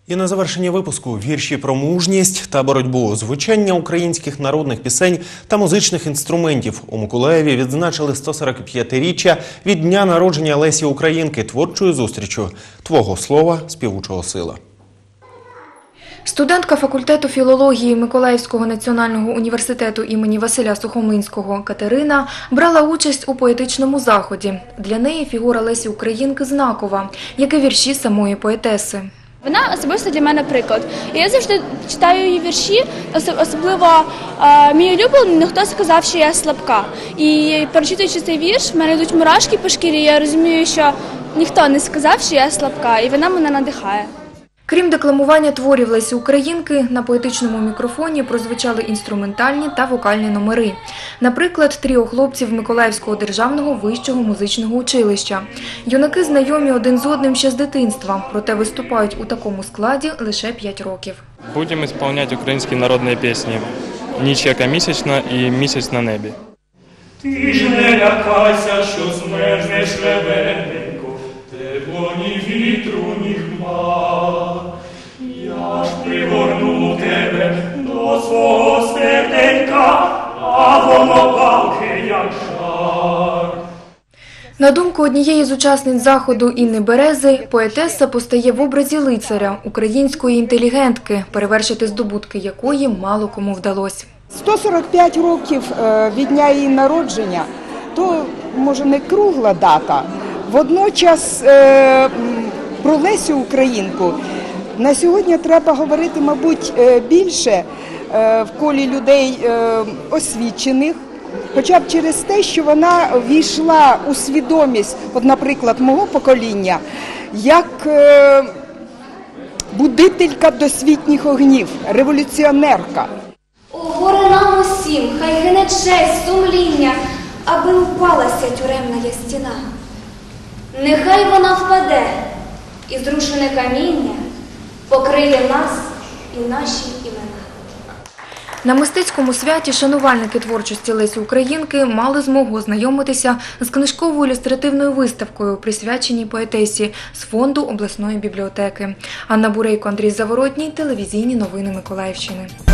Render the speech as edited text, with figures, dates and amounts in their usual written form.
І на завершення випуску вірші про мужність та боротьбу, звучання українських народних пісень та музичних інструментів. У Миколаєві відзначили 145-річчя від дня народження Лесі Українки творчою зустрічю «Твого слова, співучого сила». Студентка факультету філології Миколаївського національного університету імені Василя Сухомлинського Катерина брала участь у поетичному заході. Для неї фігура Лесі Українки знакова, як і вірші самої поетеси. Вона особисто для мене приклад. І я завжди читаю її вірші, особливо мій улюблений «Ніхто сказав, що я слабка». І перечитуючи цей вірш, в мене йдуть мурашки по шкірі, і я розумію, що ніхто не сказав, що я слабка, і вона мене надихає. Крім декламування творів Лесі Українки, на поетичному мікрофоні прозвучали інструментальні та вокальні номери. Наприклад, тріо хлопців Миколаївського державного вищого музичного училища. Юнаки знайомі один з одним ще з дитинства, проте виступають у такому складі лише 5 років. Будемо виконувати українські народні пісні «Ніч яка місячна» і «Місяць на небі». Ти ж не лякайся, що змерзнеш лебеденько, тепло ні вітру, ні хмар. Я ж пригорну тебе до свого серденька, а воно палке, як жар. На думку однієї з учасниць заходу Інни Берези, поетеса постає в образі лицаря, української інтелігентки, перевершити здобутки якої мало кому вдалося. 145 років від дня її народження, то, може, не кругла дата. Водночас про Лесю Українку на сьогодні треба говорити, мабуть, більше в колі людей освічених, хоча б через те, що вона ввійшла у свідомість, от, наприклад, мого покоління, як будителька досвітніх огнів, революціонерка. О, горе нам усім, хай гине честь, сумління, аби упалася тюремна стіна. Нехай вона впаде, і зрушене каміння покриє нас і наші імена. На мистецькому святі шанувальники творчості Лесі Українки мали змогу ознайомитися з книжковою ілюстративною виставкою, присвяченій поетесі, з фонду обласної бібліотеки. Анна Бурейко, Андрій Заворотній, телевізійні новини Миколаївщини.